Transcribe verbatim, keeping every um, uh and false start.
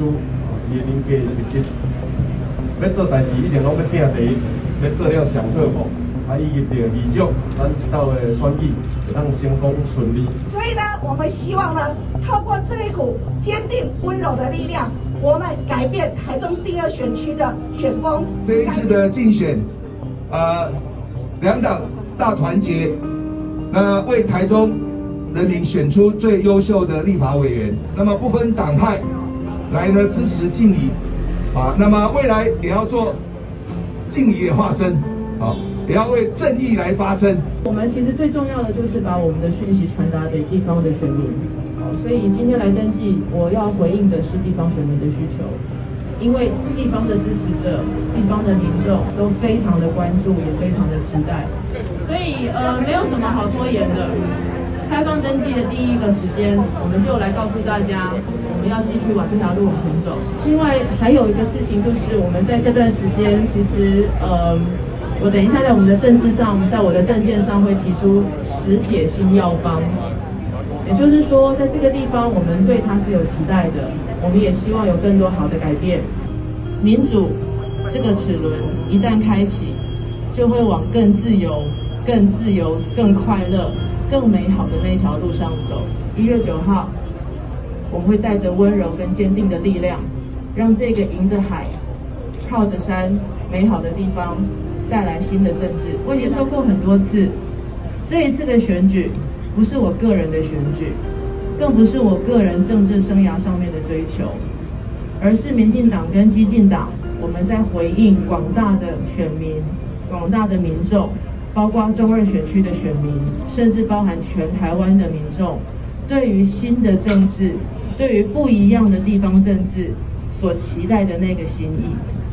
书，伊的人格特质，要做代志一定拢要拼第一，要做了上好哦。啊，以及着预祝咱这道的选举会当成功顺利。 所以呢，我们希望呢，透过这一股坚定温柔的力量，我们改变台中第二选区的选风。 这一次的竞选，呃，两党大团结，那为台中人民选出最优秀的立法委员，那么不分党派来呢支持敬怡，啊，那么未来也要做敬怡的化身，啊。也要为正义来发声。 我们其实最重要的就是把我们的讯息传达给地方的选民，所以今天来登记，我要回应的是地方选民的需求，因为地方的支持者、地方的民众都非常的关注，也非常的期待，所以呃没有什么好拖延的。开放登记的第一个时间，我们就来告诉大家，我们要继续往这条路往前走。另外还有一个事情就是，我们在这段时间，其实呃。我等一下在我们的政治上，在我的政见上会提出十铁新药方，也就是说，在这个地方我们对它是有期待的，我们也希望有更多好的改变。民主这个齿轮一旦开启，就会往更自由、更自由、更快乐、更美好的那条路上走。一月九号，我们会带着温柔跟坚定的力量，让这个迎着海、靠着山、美好的地方。带来新的政治。我已经说过很多次，这一次的选举不是我个人的选举，更不是我个人政治生涯上面的追求，而是民进党跟基进党，我们在回应广大的选民、广大的民众，包括中二选区的选民，甚至包含全台湾的民众，对于新的政治，对于不一样的地方政治所期待的那个心意。